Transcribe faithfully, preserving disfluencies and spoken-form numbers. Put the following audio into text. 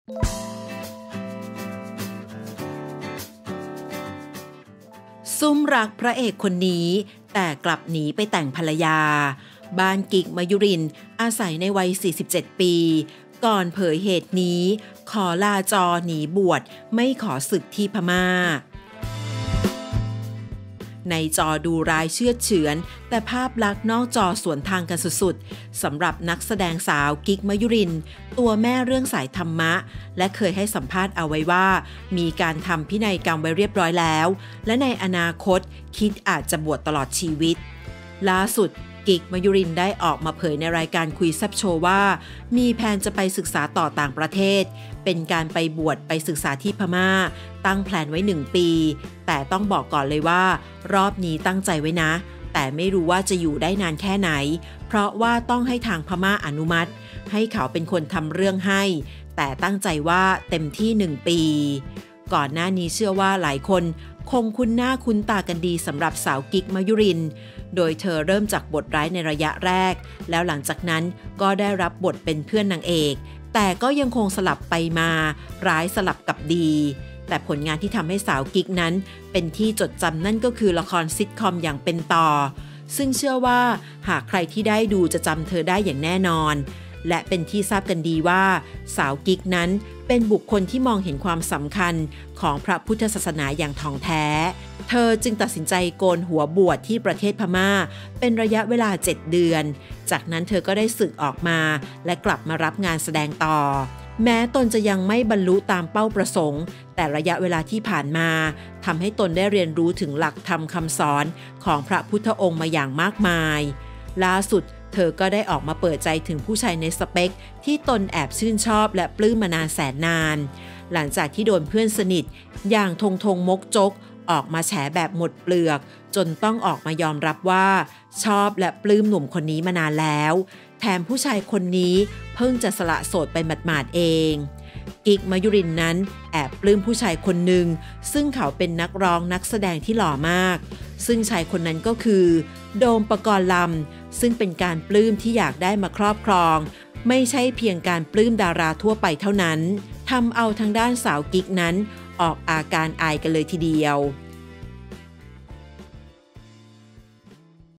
ซุ่มรักพระเอกคนนี้แต่กลับหนีไปแต่งภรรยาบ้านกิ๊กมยุรินทร์อาศัยในวัยสี่สิบเจ็ดปีก่อนเผยเหตุนี้ขอลาจอหนีบวชไม่ขอศึกที่พม่าในจอดูร้ายเชือดเฉือนแต่ภาพลักษณ์นอกจอสวนทางกันสุดๆสำหรับนักแสดงสาวกิ๊กมยุรินทร์ตัวแม่เรื่องสายธรรมะและเคยให้สัมภาษณ์เอาไว้ว่ามีการทำพินัยกรรมไว้เรียบร้อยแล้วและในอนาคตคิดอาจจะบวชตลอดชีวิตล่าสุดกิ๊กมยุรินทร์ได้ออกมาเผยในรายการคุยแซ่บโชว์ว่ามีแผนจะไปศึกษาต่อต่างประเทศเป็นการไปบวชไปศึกษาที่พม่าตั้งแผนไว้หนึ่งปีแต่ต้องบอกก่อนเลยว่ารอบนี้ตั้งใจไว้นะแต่ไม่รู้ว่าจะอยู่ได้นานแค่ไหนเพราะว่าต้องให้ทางพม่าอนุมัติให้เขาเป็นคนทำเรื่องให้แต่ตั้งใจว่าเต็มที่หนึ่งปีก่อนหน้านี้เชื่อว่าหลายคนคงคุ้นหน้าคุ้นตากันดีสำหรับสาวกิ๊กมยุรินทร์โดยเธอเริ่มจากบทร้ายในระยะแรกแล้วหลังจากนั้นก็ได้รับบทเป็นเพื่อนนางเอกแต่ก็ยังคงสลับไปมาร้ายสลับกับดีแต่ผลงานที่ทำให้สาวกิ๊กนั้นเป็นที่จดจำนั่นก็คือละครซิทคอมอย่างเป็นต่อซึ่งเชื่อว่าหากใครที่ได้ดูจะจำเธอได้อย่างแน่นอนและเป็นที่ทราบกันดีว่าสาวกิ๊กนั้นเป็นบุคคลที่มองเห็นความสำคัญของพระพุทธศาสนาอย่างถ่องแท้เธอจึงตัดสินใจโกนหัวบวชที่ประเทศพม่าเป็นระยะเวลาเจ็ดเดือนจากนั้นเธอก็ได้สึกออกมาและกลับมารับงานแสดงต่อแม้ตนจะยังไม่บรรลุตามเป้าประสงค์แต่ระยะเวลาที่ผ่านมาทำให้ตนได้เรียนรู้ถึงหลักธรรมคำสอนของพระพุทธองค์มาอย่างมากมายล่าสุดเธอก็ได้ออกมาเปิดใจถึงผู้ชายในสเปคที่ตนแอบชื่นชอบและปลื้มมานานแสนนานหลังจากที่โดนเพื่อนสนิทอย่างธงธงมกจกออกมาแฉแบบหมดเปลือกจนต้องออกมายอมรับว่าชอบและปลื้มหนุ่มคนนี้มานานแล้วแถมผู้ชายคนนี้เพิ่งจะสละโสดไปหมาดๆเองกิ๊กมยุรินทร์นั้นแอบปลื้มผู้ชายคนหนึ่งซึ่งเขาเป็นนักร้องนักแสดงที่หล่อมากซึ่งชายคนนั้นก็คือโดมปกรณ์ลำซึ่งเป็นการปลื้มที่อยากได้มาครอบครองไม่ใช่เพียงการปลื้มดาราทั่วไปเท่านั้นทำเอาทางด้านสาวกิ๊กนั้นออกอาการอายกันเลยทีเดียว